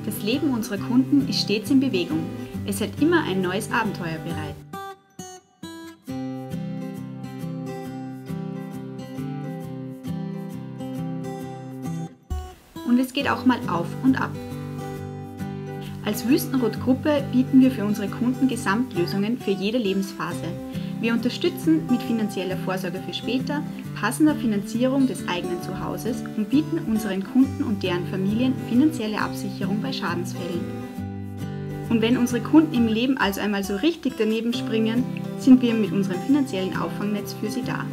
Das Leben unserer Kunden ist stets in Bewegung. Es hält immer ein neues Abenteuer bereit. Und es geht auch mal auf und ab. Als Wüstenrot-Gruppe bieten wir für unsere Kunden Gesamtlösungen für jede Lebensphase. Wir unterstützen mit finanzieller Vorsorge für später, passender Finanzierung des eigenen Zuhauses und bieten unseren Kunden und deren Familien finanzielle Absicherung bei Schadensfällen. Und wenn unsere Kunden im Leben also einmal so richtig daneben springen, sind wir mit unserem finanziellen Auffangnetz für sie da.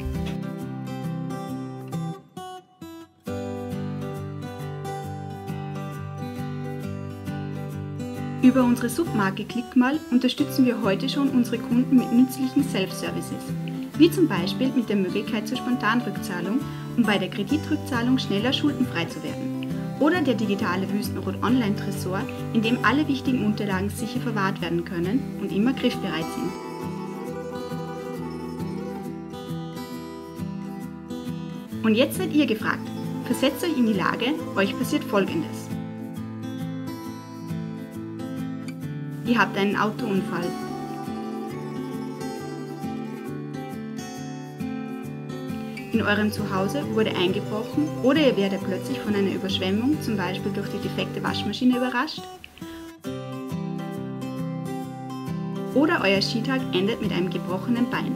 Über unsere Submarke Klickmal unterstützen wir heute schon unsere Kunden mit nützlichen Self-Services, wie zum Beispiel mit der Möglichkeit zur Spontanrückzahlung, um bei der Kreditrückzahlung schneller schuldenfrei zu werden, oder der digitale Wüstenrot Online-Tresor, in dem alle wichtigen Unterlagen sicher verwahrt werden können und immer griffbereit sind. Und jetzt seid ihr gefragt. Versetzt euch in die Lage, euch passiert Folgendes. Ihr habt einen Autounfall. In eurem Zuhause wurde eingebrochen oder ihr werdet plötzlich von einer Überschwemmung, zum Beispiel durch die defekte Waschmaschine, überrascht. Oder euer Skitag endet mit einem gebrochenen Bein.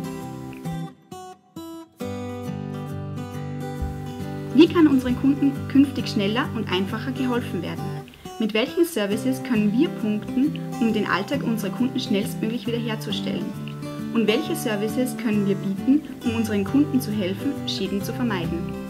Wie kann unseren Kunden künftig schneller und einfacher geholfen werden? Mit welchen Services können wir punkten, um den Alltag unserer Kunden schnellstmöglich wiederherzustellen? Und welche Services können wir bieten, um unseren Kunden zu helfen, Schäden zu vermeiden?